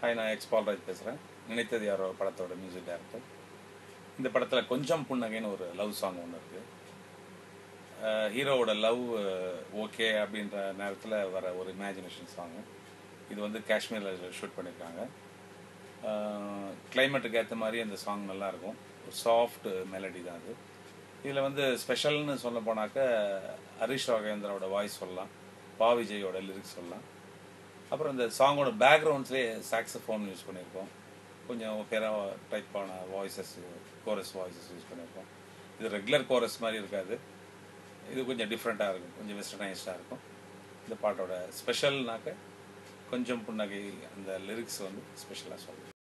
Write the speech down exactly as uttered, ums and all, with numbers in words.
Hi, நான் X Paulraj பேசுகிறேன். நினைத்தது யாரோ படத்தோட மியூசிக் டைரக்டர். இந்த படத்தில் கொஞ்சம் புன்னகைன்னு ஒரு லவ் சாங் ஒன்று இருக்குது. ஹீரோவோட லவ் ஓகே அப்படின்ற நேரத்தில் வர ஒரு இமேஜினேஷன் சாங்கு. இது வந்து காஷ்மீரில் ஷூட் பண்ணியிருக்காங்க. கிளைமேட்டுக்கு ஏற்ற மாதிரி அந்த சாங் நல்லாயிருக்கும். ஒரு சாஃப்ட் மெலடி தான் அது. இதில் வந்து ஸ்பெஷல்னு சொல்ல போனாக்க ஹரிஷ் ராகவேந்திராவோட வாய்ஸ் சொல்லலாம், பா விஜயோட லிரிக்ஸ் சொல்லலாம். அப்புறம் இந்த சாங்கோட பேக்ரவுண்ட்ஸ்லேயே சாக்ஸோஃபோன் யூஸ் பண்ணியிருக்கோம். கொஞ்சம் பெரிய டைப்பான வாய்ஸஸ், கோரஸ் வாய்ஸஸ் யூஸ் பண்ணியிருக்கோம். இது ரெகுலர் கோரஸ் மாதிரி இருக்காது, இது கொஞ்சம் டிஃப்ரெண்ட்டாக இருக்கும், கொஞ்சம் வெஸ்டர்னைஸ்டாக இருக்கும். இந்த பாட்டோட ஸ்பெஷல்னாக்க கொஞ்சம் புன்னகை அந்த லிரிக்ஸ் வந்து ஸ்பெஷலாக சொல்லுவோம்.